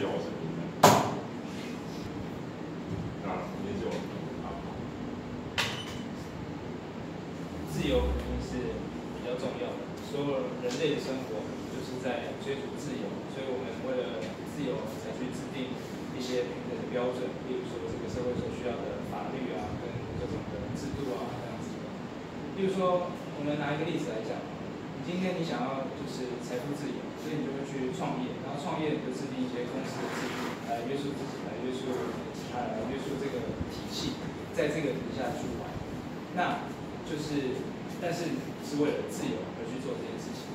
由是平等？啊，也就好。 自由肯定是比较重要的。所有人类的生活就是在追逐自由，所以我们为了自由才去制定一些平等的标准，例如说这个社会所需要的法律啊，跟各种的制度啊这样子的。例如说，我们拿一个例子来讲，今天你想要就是财富自由，所以你就会去创业，然后创业你就制定一些公司的制度来约束自己，来约束这个体系，在这个底下去玩。那就是，但是是为了自由而去做这件事情。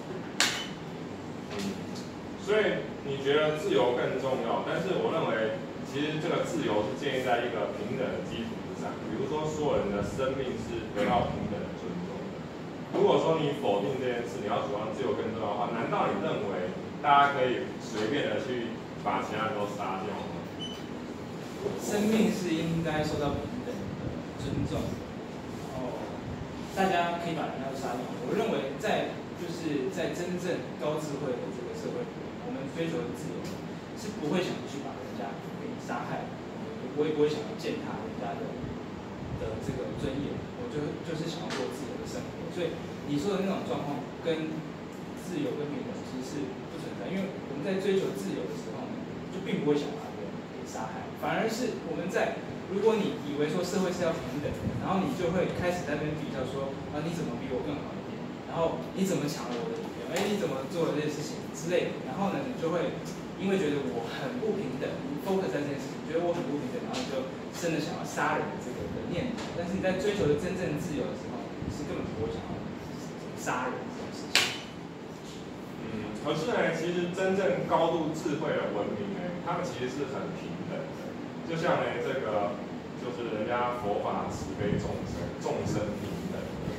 所以你觉得自由更重要，但是我认为其实这个自由是建立在一个平等的基础之上。比如说，所有人的生命是得到平等的尊重的。如果说你否定这件事，你要主张自由更重要的话，难道你认为大家可以随便的去把其他人都杀掉吗？ 生命是应该受到平等的尊重，然后大家可以把人家都杀掉。我认为就是在真正高智慧的这个社会里，我们追求的自由是不会想去把人家给杀害，我也不会想要践踏人家的这个尊严，我就是想要过自由的生活。所以你说的那种状况跟自由跟平等其实是不存在，因为我们在追求自由的时候呢，就并不会想把别人给杀害，反而是我们在如果你以为说社会是要平等的，然后你就会开始在那边比较说啊你怎么比我更好一点，然后你怎么抢了我的女朋友，你怎么做了这些事情之类的，然后呢你就会因为觉得我很不平等，你 focus 在这件事情，觉得我很不平等，然后就真的想要杀人的这个的念头。但是你在追求的真正自由的时候，你是根本不会想要杀人这种事情。 可是呢，其实真正高度智慧的文明呢，他们其实是很平等的。就像呢，这个就是人家佛法慈悲众生，众生平等。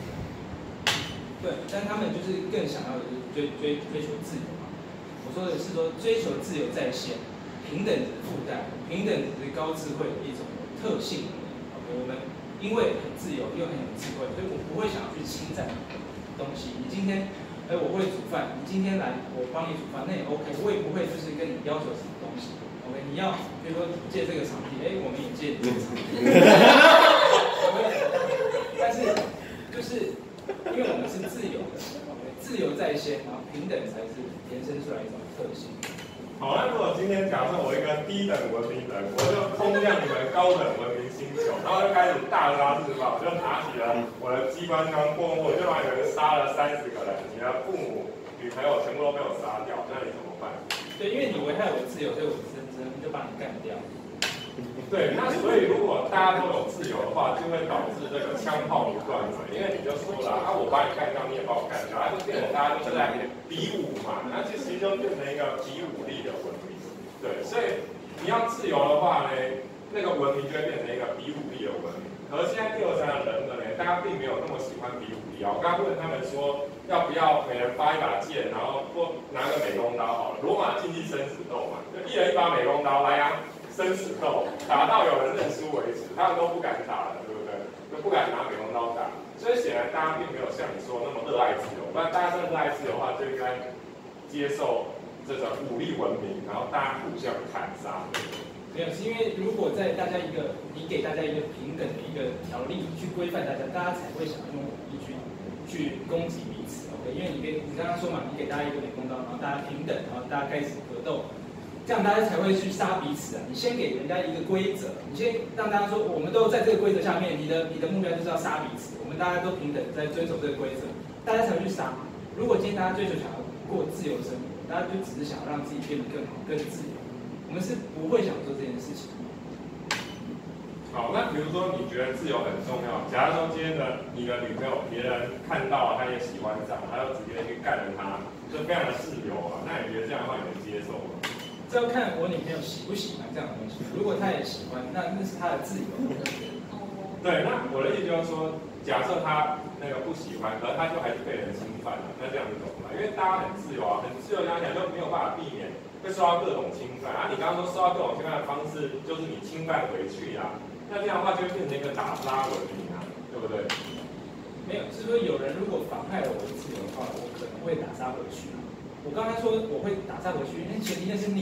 对，但他们就是更想要的就是追求自由嘛。我说的是说追求自由在先，平等只是附带，平等只是高智慧的一种特性而已。我们因为很自由又很有智慧，所以我不会想要去侵占东西。你今天我会煮饭，你今天来我帮你煮饭，那也 OK， 我也不会就是跟你要求什么东西。OK， 你要比如说借这个场地，我们也借这个场地。但是就是因为我们是自由的 ，OK， 自由在先，然后平等才是延伸出来一种特性。 好，那如果今天假设我一个低等文明人，我就空降你们高等文明星球，然后就开始大杀四方，我就拿起了我的机关枪，我就把你们杀了30个人，你的父母、女朋友全部都被我杀掉，那你怎么办？ 对，因为你危害我的自由，所以我就把你干掉。 对，那所以如果大家都有自由的话，就会导致这个枪炮不断嘛，因为你就说了，我把你干掉，你也把我干掉，就变成大家就是在比武嘛，那其实就变成一个比武力的文明。对，所以你要自由的话呢，那个文明就会变成一个比武力的文明。可是现在第二层的人呢，大家并没有那么喜欢比武力啊。我刚刚问他们说，要不要每人发一把剑，然后或拿个美工刀好了，罗马竞技生死斗嘛，就一人一把美工刀来啊。生死斗，打到有人认输为止，他们都不敢打了，对不对？都不敢拿美工刀打，所以显然大家并没有像你说那么热爱自由。不然大家真的热爱自由的话，就应该接受这种武力文明，然后大家互相砍杀。 没有，是因为如果在你给大家一个平等的一个条例去规范大家，大家才会想要用武力去攻击彼此。OK， 因为你刚刚说嘛，你给大家一个美工刀，然后大家平等，然后大家开始格斗。这样大家才会去杀彼此啊！你先给人家一个规则，你先让大家说，我们都在这个规则下面，你的目标就是要杀彼此，我们大家都平等，在遵守这个规则，大家才会去杀。如果今天大家追求想要过自由生活，大家就只是想要让自己变得更好、更自由，我们是不会想做这件事情。 好，那比如说你觉得自由很重要，假如说今天你的女朋友别人看到她也喜欢上，她就直接去干了她，就非常的自由啊，那你觉得这样的话你能接受吗？ 这要看我女朋友喜不喜欢这样的东西。如果她也喜欢，那是她的自由。 对，那我的意思就是说，假设她那个不喜欢，可是她就还是被人侵犯了，那这样子怎么办？因为大家很自由啊，很自由，讲起来就没有办法避免会受到各种侵犯啊。你刚刚说受到各种侵犯的方式，就是你侵犯回去啊，那这样的话就会变成一个打杀文明啊，对不对？ 没有，是说有人如果妨害了我的自由的话，我可能会打杀回去。我刚才说我会打杀回去，因为前提那是你啊，你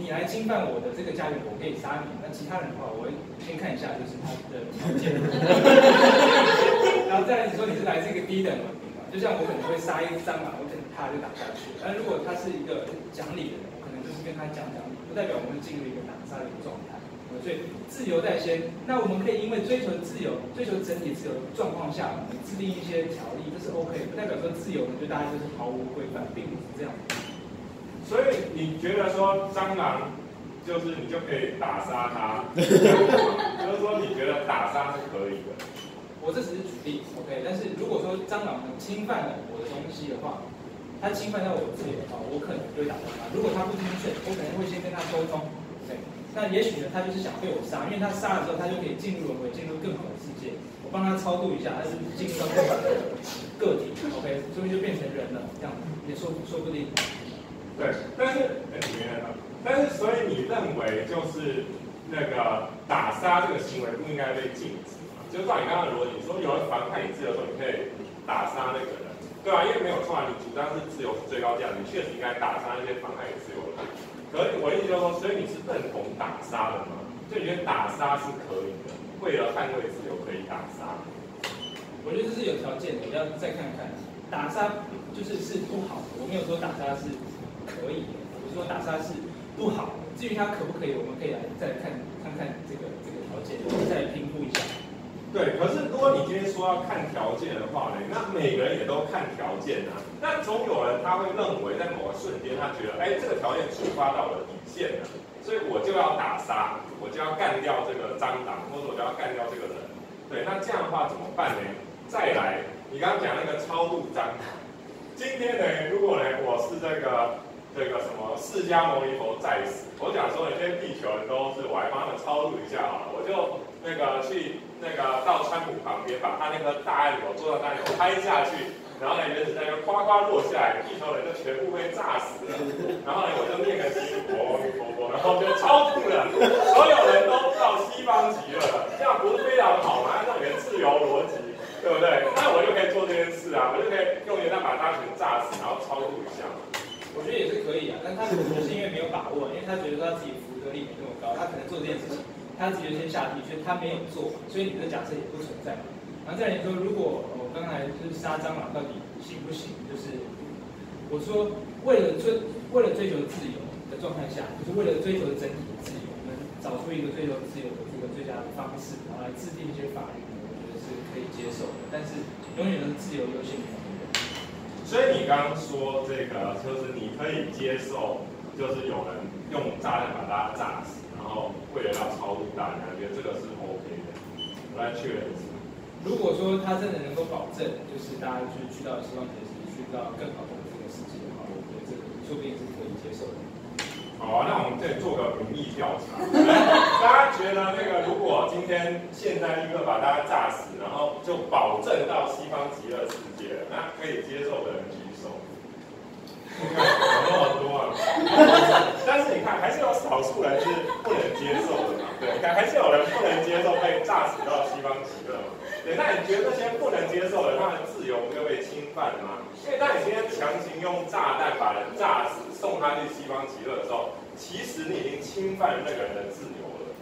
你来侵犯我的这个家园，我可以杀你。那其他人的话，我会先看一下就是他的条件，然后再来你说你是来自一个低等文明嘛，就像我可能会杀一只蟑螂，我可能他就打下去。但如果他是一个讲理的人，我可能就是跟他讲理，不代表我们会进入一个打杀的一个状态。所以自由在先，那我们可以因为追求自由、追求整体自由的状况下，我们制定一些条例，这是 OK， 不代表说自由呢就大家就是毫无规范，并不是这样。 所以你觉得说蟑螂就是你就可以打杀它，就是说你觉得打杀是可以的。 我这只是举例 ，OK， 但是如果说蟑螂呢侵犯了我的东西的话，它侵犯到我的自由的话，我可能就会打杀它。如果它不听劝，我可能会先跟它沟通。那也许呢，他就是想被我杀，因为他杀了之后，他就可以进入轮回，进入更好的世界。我帮他超度一下，他是进入到更好的个体 ，OK， 所以就变成人了，这样也说不定。 对，但是所以你认为就是那个打杀这个行为不应该被禁止嘛？就照你刚刚的逻辑说，有人妨害你自由的时候，你可以打杀那个人，对吧？因为没有错啊，你主张是自由是最高价值，你确实应该打杀那些妨害你自由的人。可是我的意思就是说，所以你是认同打杀的吗？就你觉得打杀是可以的，为了捍卫自由可以打杀？ 我觉得这是有条件的，要再看看。打杀是不好的，我没有说打杀是可以的，我是说打杀是不好的。至于它可不可以，我们可以来再看这个条件，再评估一下。对， 可是如果你今天说要看条件的话呢，那每个人也都看条件啊。那总有人他会认为在某个瞬间，他觉得，这个条件触发到我的底线了，所以我就要打杀，我就要干掉这个蟑螂，或者我就要干掉这个人。对，那这样的话怎么办呢？再来，你刚刚讲那个超度蟑螂，今天呢，如果呢我是这个什么释迦牟尼佛在世，我讲说，这些地球人都是，我还帮他们超度一下好了，我就去到川普旁边，把他那个大按钮做到大按钮拍下去，然后呢原子弹就夸夸落下来，地球人就全部被炸死了。然后呢我就念个经，阿弥陀佛，然后就超度了，所有人都到西方极乐了，这样不是非常好吗？按照你的自由逻辑，对不对？那我就可以做这件事啊，我就可以用原子弹把大家全炸死，然后超度一下。 我觉得也是可以啊，但他可能就是因为没有把握，因为他觉得说他自己福德力没那么高，他可能做这件事情，他自己就先下地，所以他没有做，所以你的假设也不存在嘛。然后再来你说，如果我刚才就是杀蟑螂到底行不行？就是我说为了追求自由的状态下，就是为了追求整体的自由，我们找出一个追求自由的这个最佳的方式，然后来制定一些法律，我觉得是可以接受的。但是永远都是自由优先于法律。 所以你刚刚说这个，就是你可以接受，就是有人用炸弹把大家炸死，然后为了要超度大家，觉得这个是 OK 的。我来确认一次。如果说他真的能够保证，就是大家就是去到西方极乐世界，去到更好的这个世界的话，我觉得这个说不定是可以接受的。好啊，那我们这里做个民意调查，大家觉得如果今天现在立刻把大家炸死，然后就保证到西方极乐世界，那可以接受的人举手。你看有那么多啊，但是你看还是有少数人是不能接受的嘛，对，你看还是有人不能接受被炸死到西方极乐嘛，对，那你觉得这些不能接受的，他的自由不就被侵犯了吗？因为当你今天强行用炸弹把人炸死，送他去西方极乐的时候，其实你已经侵犯了那个人的自由了。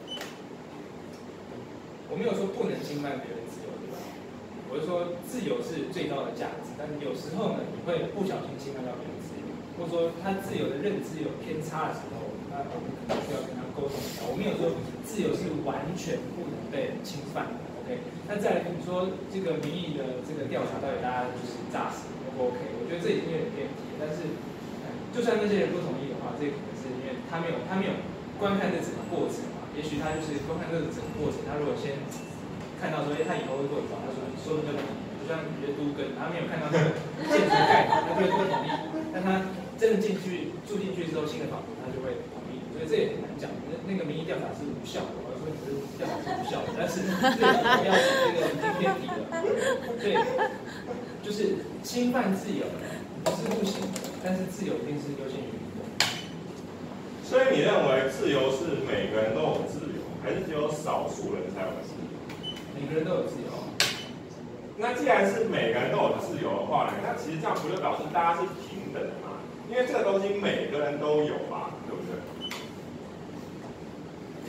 我没有说不能侵犯别人自由，对吧？我是说自由是最高的价值，但是有时候呢，你会不小心侵犯到别人自由，或者说他自由的认知有偏差的时候，那我们可能需要跟他沟通一下。我没有说自由是完全不能被侵犯的 ，OK？ 那再来你说这个民意的这个调查，到底大家就是炸死 OK？ 我觉得这已经有点偏题，但是就算那些人不同意的话，这可能是因为他没有观看这整个过程嘛。也许他就是观看这个整个过程，他如果先看到说，他以后会做什么，他说的就同意，就像约都根，他没有看到那个建筑概念，他就会不同意。但他真的住进去之后，新的房子他就会同意。所以这也很难讲，那个民意调查是无效的，我说你的调查是无效的，但是这个要这个已经偏题了，所以就是侵犯自由不是不行的，但是自由一定是优先于民的。所以你认为自由是每个人都有自由，还是只有少数人才有自由？每个人都有自由。那既然是每个人都有自由的话呢，那其实这样不就表示大家是平等的嘛？因为这个东西每个人都有嘛，对不对？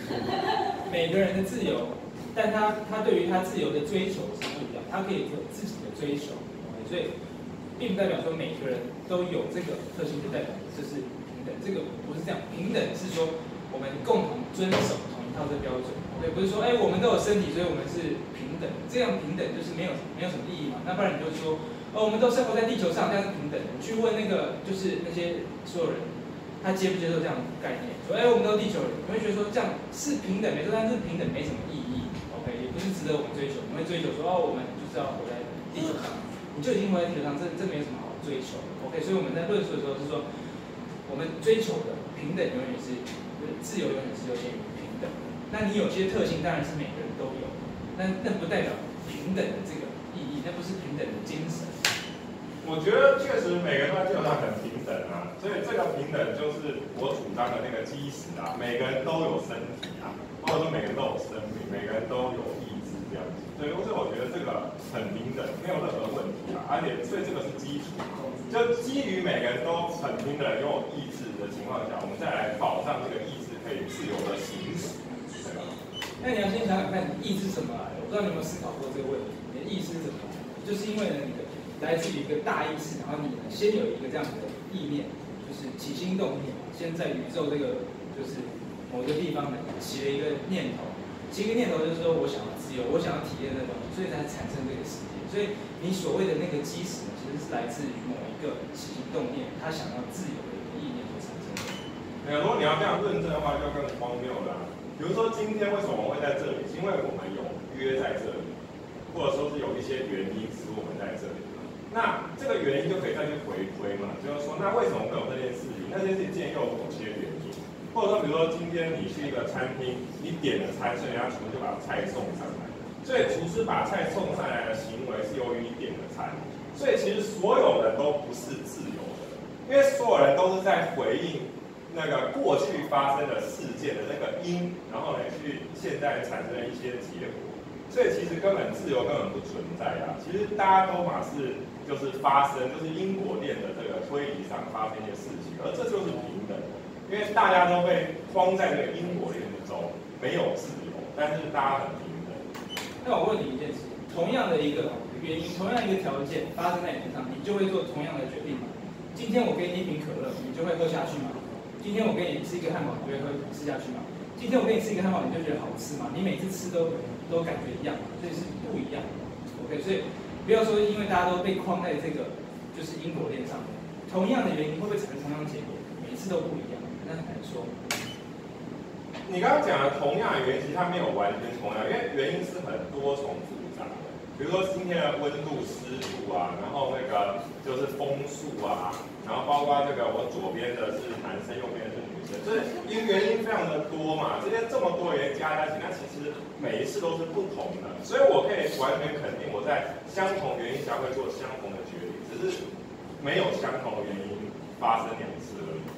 每个人的自由，但他对于他自由的追求是不一样，他可以有自己的追求，所以并不代表说每个人都有这个特性，就代表这是平等。这个不是这样，平等是说我们共同遵守同一套的标准，对，不是说我们都有身体，所以我们是平等，这样平等就是没有什么意义嘛。那不然你就说我们都生活在地球上，这样是平等。你去问那个就是那些所有人，他接不接受这样的概念？说我们都是地球人，你会觉得说这样是平等没错，但是平等没什么意义。OK， 也不是值得我们追求。我们会追求说我们就是要活在地球上，你就已经活在地球上，这没有什么好追求。OK， 所以我们在论述的时候是说，我们追求的平等永远是自由，永远是优先于平等。那你有些特性当然是每个人都有，那不代表平等的这个意义，那不是平等的精神。 我觉得确实每个人都在地球上很平等啊，所以这个平等就是我主张的那个基石啊，每个人都有身体啊，或者说每个人都有生命，每个人都有意志这样子。所以我觉得这个很平等，没有任何问题啊，而且所以这个是基础，就基于每个人都很平等、拥有意志的情况下，我们再来保障这个意志可以自由的行使，对吧？ 那你要先想想看，你意志是怎么来的？我不知道你有没有思考过这个问题，你的意志是怎么来的？就是因为呢，你的来自于一个大意识，然后你先有一个这样的意念，就是起心动念，先在宇宙这个就是某个地方呢起了一个念头，起一个念头就是说我想要自由，我想要体验那东西，所以才产生这个世界。所以你所谓的那个基石呢，其实是来自于某一个起心动念，他想要自由的一个意念所产生的。 如果你要这样论证的话，就更荒谬了。比如说今天为什么我们会在这里？因为我们有约在这里，或者说是有一些原因使我们在这里。那这个原因就可以再去回推嘛，就是说，那为什么会有这件事情？那件事情又有某些原因，或者说，比如说今天你去一个餐厅，你点了餐，所以人家厨师就把菜送上来。所以厨师把菜送上来的行为是由于你点了餐，所以其实所有人都不是自由的，因为所有人都是在回应那个过去发生的事件的那个因，然后呢去现在产生了一些结果。所以其实根本自由根本不存在啊！其实大家都嘛是就是发生，就是因果链的这个推理上发生一些事情，而这就是平等，因为大家都被框在这个因果链之中，没有自由，但是大家很平等。 那我问你一件事，同样的一个原因，同样一个条件发生在你身上，你就会做同样的决定吗？今天我给你一瓶可乐，你就会喝下去吗？今天我给你吃一个汉堡，你就会吃下去吗？今天我给你吃一个汉堡，你就觉得好吃吗？你每次吃都感觉一样，所以是不一样的。OK， 所以不要说因为大家都被框在这个就是因果链上面，同样的原因会不会产生同样的结果？每次都不一样，那很难说。 你刚刚讲的同样的原因，其实它没有完全同样，因为原因是很多重复杂的。比如说今天的温度、湿度啊，然后那个就是风速啊，然后包括这个我左边的是男生，右边的是女生，所以原因非常的多嘛。这些这么多原因加在一起，那其实每一次都是不同的，所以我可以完全肯定我在相同原因下会做相同的决定，只是没有相同的原因发生2次而已。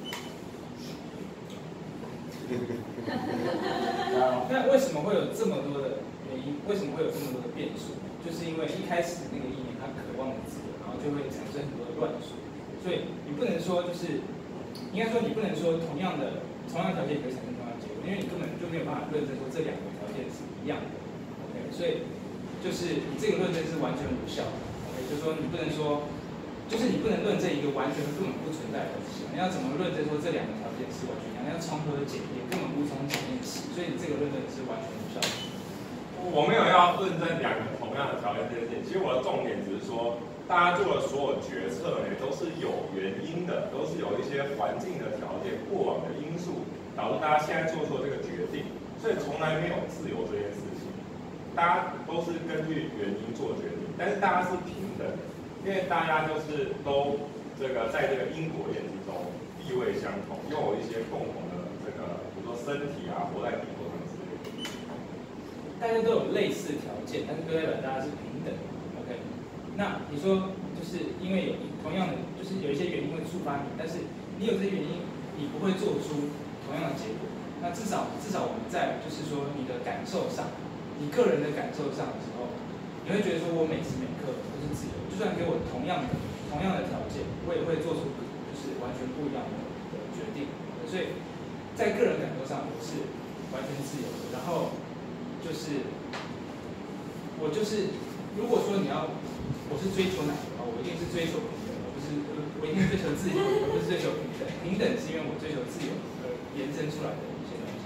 那为什么会有这么多的原因？为什么会有这么多的变数？就是因为一开始的那个意念，它渴望的自由，然后就会产生很多的乱数。所以你不能说应该说你不能说同样条件可以产生同样的结果，因为你根本就没有办法论证说这2个条件是一样的。OK， 所以就是你这个论证是完全无效的。OK， 就是说你不能说，就是你不能论证一个完全根本不存在的东西。你要怎么论证说这2个条件是完全一样？要从何检验？根本无从检验起，所以你这个论证是完全无效的。 我没有要论证2个同样的条件这件事情，其实我的重点只是说，大家做的所有决策呢，都是有原因的，都是有一些环境的条件、过往的因素导致大家现在做出这个决定，所以从来没有自由这件事情，大家都是根据原因做决定，但是大家是平等的，因为大家就是都在这个因果链之中地位相同，拥有一些共同的这个，比如说身体啊，活在地球上之类的。 大家都有类似的条件，但是不代表大家是平等的。OK， 那你说就是因为有同样的，就是有一些原因会触发你，但是你有这些原因，你不会做出同样的结果。那至少我们在就是说你的感受上，你个人的感受上的时候，你会觉得说我每时每刻都是自由，就算给我同样的条件，我也会做出就是完全不一样的决定。所以在个人感受上，我是完全自由的。然后就是我就是如果说我是追求哪个的话，我一定是追求平等，我一定追求自由，而不是追求平等。平等是因为我追求自由而延伸出来的一些东西。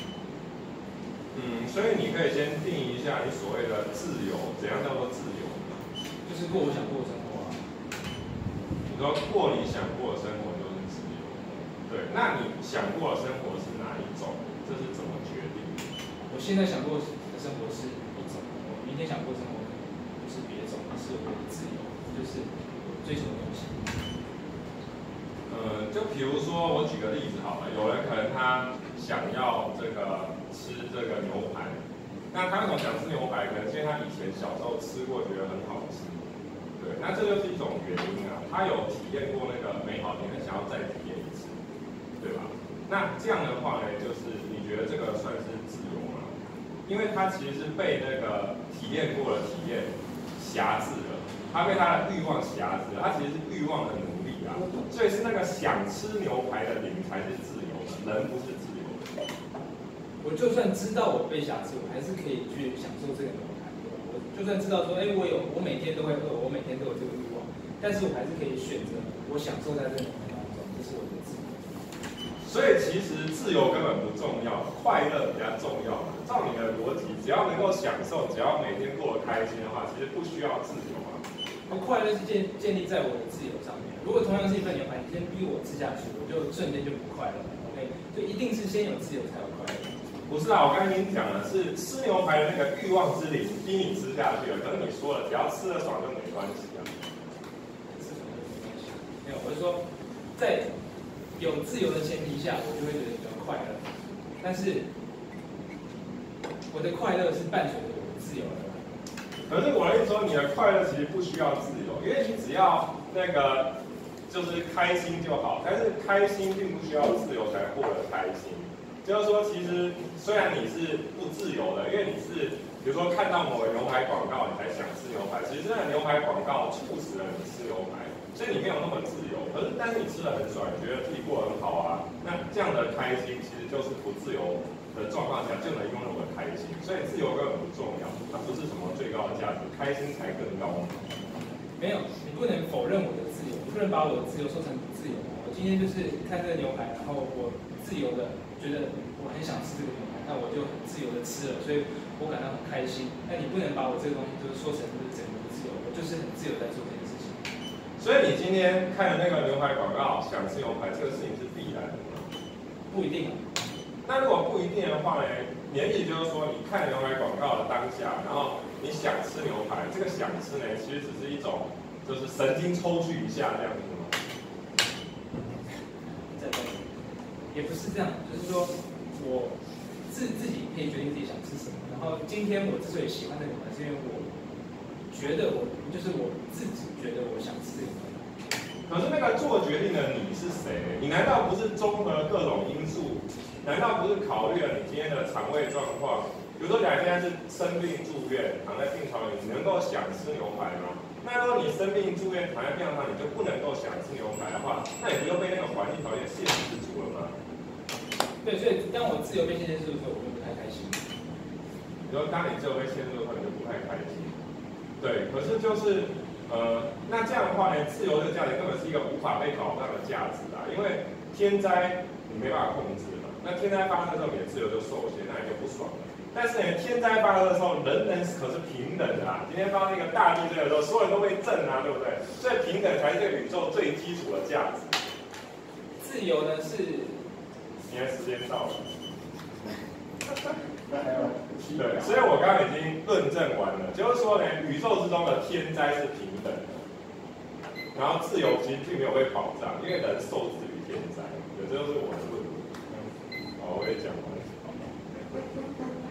所以你可以先定义一下你所谓的自由，怎样叫做自由？ 就是过我想过的生活啊。 你说过你想过的生活就是自由，对？那你想过的生活是哪一种？这是怎么决定的？ 我现在想过的生活是一种，我明天想过的生活可能是别种，是我的自由，就是我追求的东西。 就比如说我举个例子好了，有人可能他想要吃这个牛排，那他为什么想吃牛排？可能是因为他以前小时候吃过，觉得很好吃。对，那这就是一种原因啊，他有体验过那个美好点，他想要再体验一次，对吧？那这样的话呢，就是你觉得这个算是自由吗？因为他其实是被那个体验过的体验辖制了，他被他的欲望辖制了，他其实是欲望的奴隶啊，所以是那个想吃牛排的灵才是自由的，人不是自由的。 我就算知道我被辖制，我还是可以去享受这个牛排。我就算知道说，我每天都会饿，我每天都有这个欲望，但是我还是可以选择我享受在这个牛排当中，这是我的自由。 所以其实自由根本不重要，快乐比较重要嘛。照你的逻辑，只要能够享受，只要每天过得开心的话，其实不需要自由啊。 那快乐是建立在我的自由上面。如果同样是一份牛排，你先逼我吃下去，我就瞬间就不快乐了。OK， 所以一定是先有自由才有快乐。 不是啊，我刚才跟你讲的是吃牛排的那个欲望之灵逼你吃下去了，可是你说了，只要吃得爽就没关系啊。 吃什么都没关系。没有，我是说，在有自由的前提下，我就会觉得比较快乐。但是我的快乐是伴随着我的自由而来。 可是我的意思说，你的快乐其实不需要自由，因为你只要那个就是开心就好。但是开心并不需要自由才获得开心。就是说，其实虽然你是不自由的，因为你是比如说看到某个牛排广告，你才想吃牛排，其实那个牛排广告促使了你吃牛排，所以你没有那么自由。但是你吃得很爽，你觉得自己过得很好啊，那这样的开心其实就是不自由的状况下就能拥有的开心。所以自由根本不重要，它不是什么最高的价值，开心才更高。 没有，你不能否认我的自由，你不能把我的自由说成不自由。我今天就是看这个牛排，然后我自由的觉得我很想吃这个牛排，那我就很自由的吃了，所以我感到很开心。那你不能把我这个东西就是说成是整个的自由，我就是很自由在做这件事情。 所以你今天看的那个牛排广告，想吃牛排这个事情是必然的吗？ 不一定啊。 那如果不一定的话呢？你的意思就是说，你看牛排广告的当下，然后你想吃牛排，这个想吃呢，其实只是一种就是神经抽搐一下这样子吗？ 也不是这样，就是说我自己可以决定自己想吃什么。然后今天我之所以喜欢这个牛排，是因为我觉得我自己觉得我想吃这个牛排。 可是那个做决定的你是谁？你难道不是综合各种因素？难道不是考虑了你今天的肠胃状况？比如说，假如现在是生病住院，躺在病床里，你能够想吃牛排吗？那如果你生病住院，躺在病床上，你就不能够想吃牛排的话，那你不就被那个环境条件限制住了吗？ 对，所以当我自由被限制住的时候，我就不太开心。 你说当你自由被限制的时候，你就不太开心。对，可是就是那这样的话呢，自由这个价值根本是一个无法被保障的价值啊，因为天灾你没办法控制嘛，那天灾发生的时候，你的自由就受限，那你就不爽了。但是呢，天灾发生的时候，人人可是平等的啊。今天发生一个大地震的时候，所有人都被震啊，对不对？所以平等才是这个宇宙最基础的价值。 自由呢是， 现在时间到了。对，所以我刚刚已经论证完了，就是说呢，宇宙之中的天灾是平等的，然后自由其实并没有被保障，因为人受制于天灾。对，这就是我的论点。好，我也讲完了。